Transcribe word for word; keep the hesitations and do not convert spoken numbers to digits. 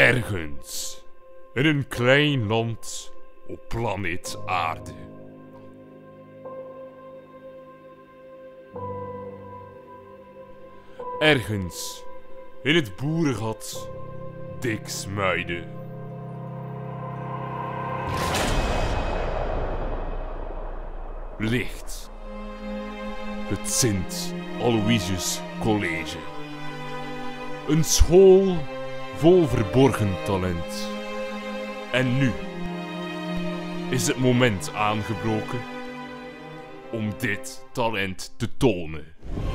Ergens in een klein land op planeet Aarde. Ergens in het boerengat Diksmuide. Ligt het Sint Aloysius College. Een school vol verborgen talent. En nu is het moment aangebroken om dit talent te tonen.